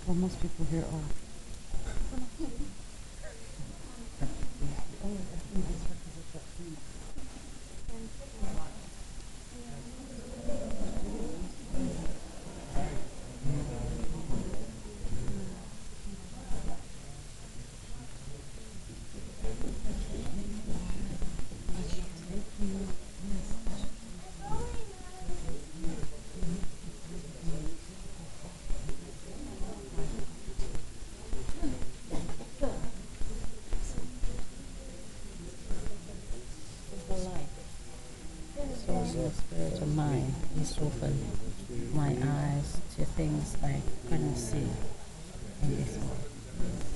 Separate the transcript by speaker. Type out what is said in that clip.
Speaker 1: Well, most people here are. So the spirit of mind is open my eyes to things I couldn't see in this world.